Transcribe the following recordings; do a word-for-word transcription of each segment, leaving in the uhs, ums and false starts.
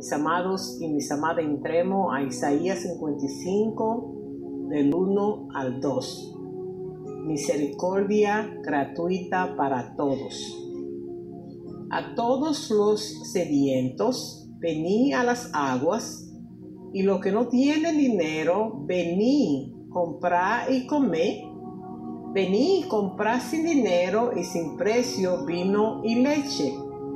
Mis amados y mis amadas, entremos a Isaías cincuenta y cinco, del uno al dos. Misericordia gratuita para todos. A todos los sedientos, venid a las aguas, y los que no tienen dinero, venid, comprad y comed. Venid, comprad sin dinero y sin precio vino y leche.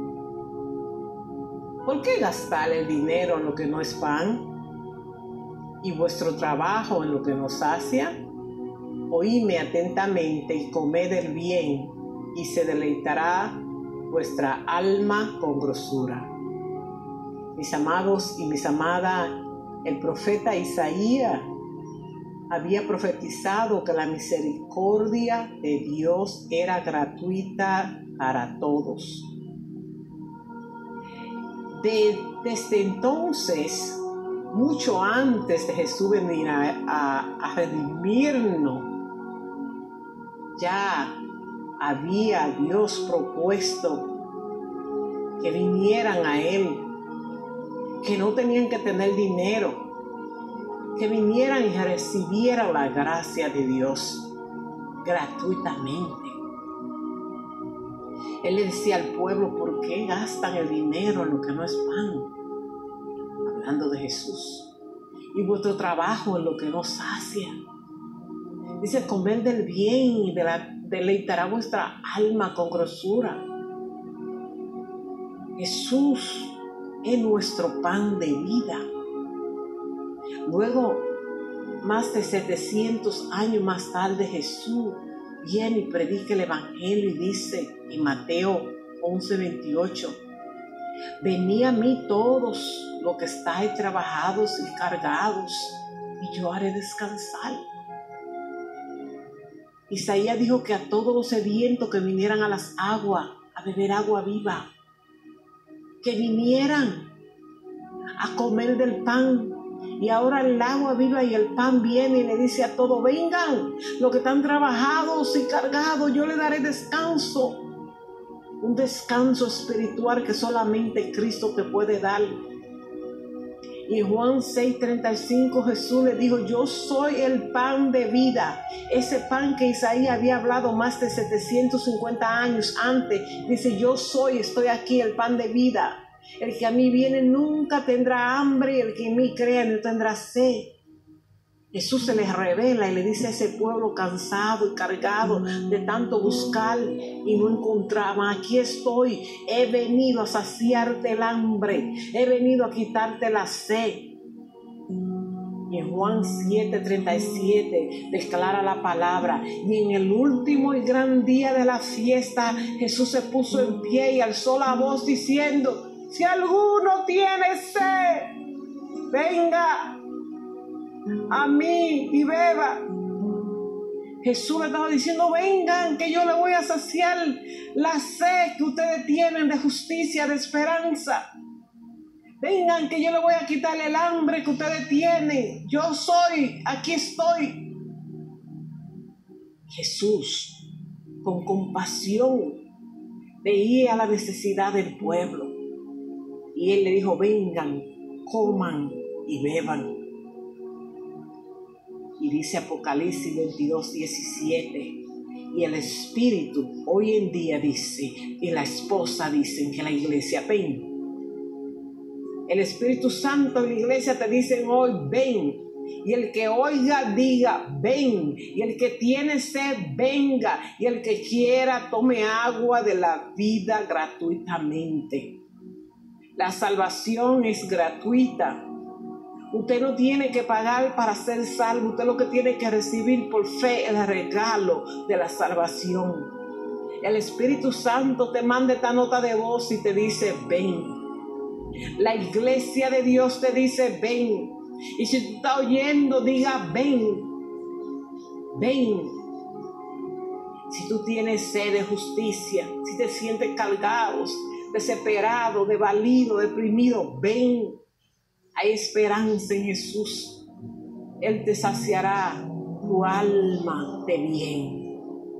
¿Por qué gastar el dinero en lo que no es pan y vuestro trabajo en lo que no sacia? Oídme atentamente y comed el bien, y se deleitará vuestra alma con grosura. Mis amados y mis amadas, el profeta Isaías había profetizado que la misericordia de Dios era gratuita para todos. De, desde entonces, mucho antes de Jesús venir a, a, a redimirnos, ya había Dios propuesto que vinieran a Él, que no tenían que tener dinero, que vinieran y recibieran la gracia de Dios gratuitamente. Él le decía al pueblo, ¿por qué gastan el dinero en lo que no es pan? Hablando de Jesús. Y vuestro trabajo en lo que no sacia. Dice, comer del bien y de la, deleitará vuestra alma con grosura. Jesús es nuestro pan de vida. Luego, más de setecientos años más tarde, Jesús viene y predica el Evangelio y dice en Mateo once veintiocho, venid a mí todos los que estáis trabajados y cargados, y yo haré descansar. Isaías dijo que a todos los sedientos que vinieran a las aguas, a beber agua viva, que vinieran a comer del pan. Y ahora el agua viva y el pan viene y le dice a todos, vengan, los que están trabajados y cargados, yo les daré descanso. Un descanso espiritual que solamente Cristo te puede dar. Y en Juan seis treinta y cinco Jesús le dijo, yo soy el pan de vida. Ese pan que Isaías había hablado más de setecientos cincuenta años antes. Dice, yo soy, estoy aquí, el pan de vida. El que a mí viene nunca tendrá hambre, y el que en mí crea no tendrá sed. Jesús se les revela y le dice a ese pueblo cansado y cargado de tanto buscar y no encontraba, aquí estoy, he venido a saciarte el hambre, he venido a quitarte la sed. Y en Juan siete treinta y siete declara la palabra, y en el último y gran día de la fiesta, Jesús se puso en pie y alzó la voz diciendo, si alguno tiene sed, venga a mí y beba. Jesús le estaba diciendo, vengan que yo le voy a saciar la sed que ustedes tienen de justicia, de esperanza. Vengan que yo le voy a quitar el hambre que ustedes tienen. Yo soy, aquí estoy. Jesús, con compasión, veía la necesidad del pueblo. Y Él le dijo, vengan, coman y beban. Y dice Apocalipsis veintidós diecisiete, y el Espíritu hoy en día dice, y la esposa dicen que la iglesia, ven. El Espíritu Santo y la iglesia te dicen hoy, ven. Y el que oiga, diga, ven. Y el que tiene sed, venga. Y el que quiera, tome agua de la vida gratuitamente. La salvación es gratuita. Usted no tiene que pagar para ser salvo. Usted lo que tiene que recibir por fe el regalo de la salvación. El Espíritu Santo te manda esta nota de voz y te dice, ven. La iglesia de Dios te dice, ven. Y si tú estás oyendo, diga, ven. Ven. Si tú tienes sed de justicia, si te sientes cargado, desesperado, desvalido, deprimido, ven. Hay esperanza en Jesús. Él te saciará tu alma de bien.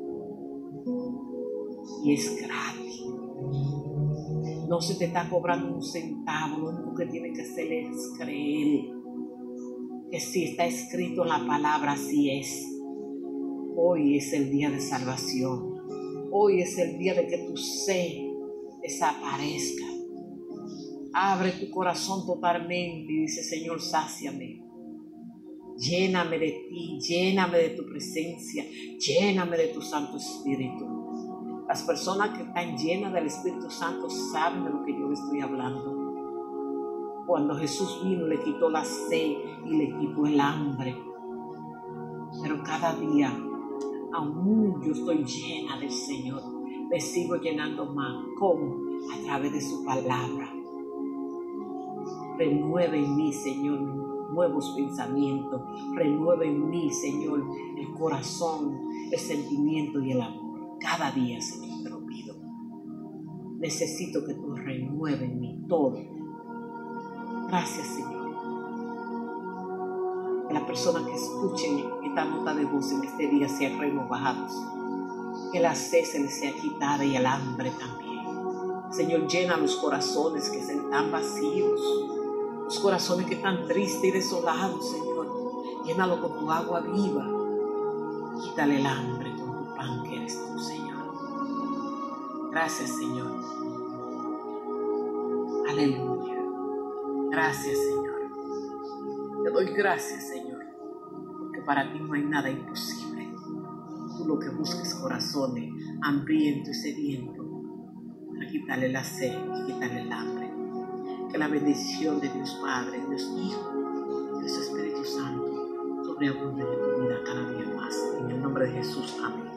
Y es gratis. No se te está cobrando un centavo, lo único que tienes que hacerles creer que si está escrito en la palabra, así es. Hoy es el día de salvación. Hoy es el día de que tu sed desaparezca. Abre tu corazón totalmente y dice: Señor, sáciame. Lléname de ti, lléname de tu presencia, lléname de tu Santo Espíritu. Las personas que están llenas del Espíritu Santo saben de lo que yo les estoy hablando. Cuando Jesús vino, le quitó la sed y le quitó el hambre. Pero cada día, aún yo estoy llena del Señor, me sigo llenando más. ¿Cómo? A través de su palabra. Renueva en mí, Señor, nuevos pensamientos. Renueva en mí, Señor, el corazón, el sentimiento y el amor. Cada día, Señor, te lo pido. Necesito que tú renueves en mí todo. Gracias, Señor. Que las personas que escuchen esta nota de voz en este día sean renovados. Que la sed se les sea quitada y el hambre también. Señor, llena los corazones que están vacíos. Los corazones que están tristes y desolados, Señor. Llénalo con tu agua viva. Quítale el hambre con tu pan que eres tú, Señor. Gracias, Señor. Aleluya. Gracias, Señor. Te doy gracias, Señor, porque para ti no hay nada imposible. Tú lo que buscas corazones hambrientos y sedientos para quitarle la sed y quitarle el hambre. Que la bendición de Dios Padre, Dios Hijo, Dios Espíritu Santo sobreabunde en tu vida cada día más. En el nombre de Jesús. Amén.